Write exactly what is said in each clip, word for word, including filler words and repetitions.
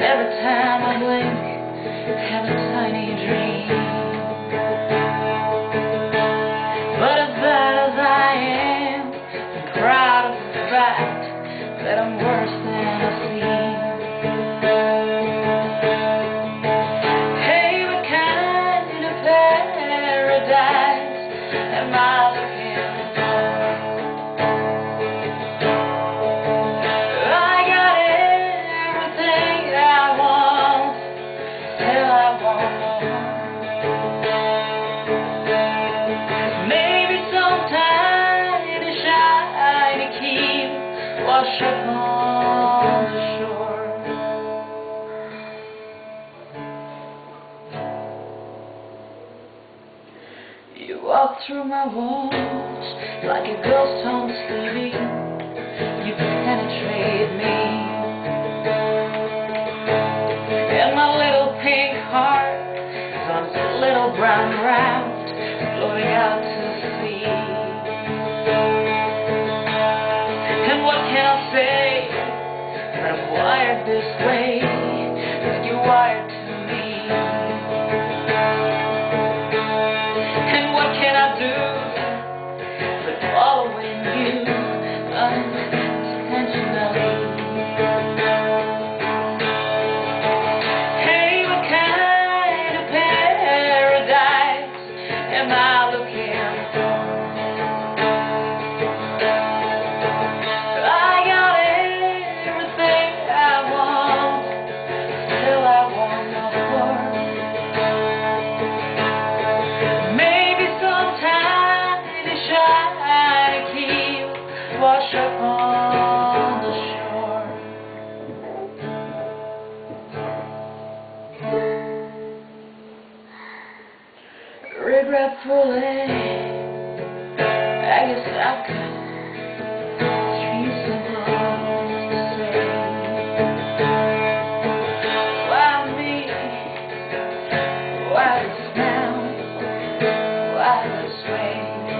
Every time I blink, I have a tiny dream. But as bad as I am, I'm proud of the fact that I'm worse than I seem. Hey, what kind of paradise am I looking for? I got everything I want, still I want more. Maybe some tiny shiny key wash up on the shore. You walk through my walls like a ghost home sleeping. You penetrate me, and my little pink heart is on its little brown raft floating out to sea. And what can I say? But I'm wired this way, and you're wired to me. And what can I do but following you unintentionally? Hey, what kind of paradise am I looking for? I got everything I want, still I want more. Maybe some tiny shiny key wash up on the shore. Regretfully, I guess I've got three simple words to say. Why me? Why this now? Why this way?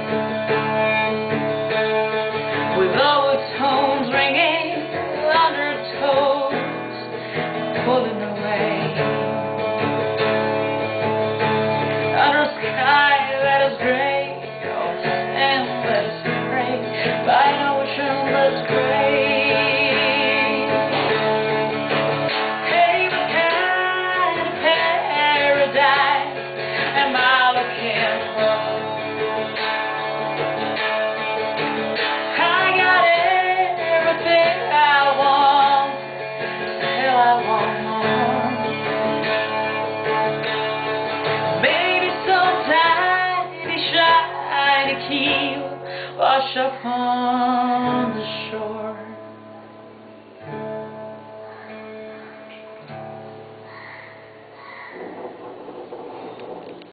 With overtones ringing undertones, pulling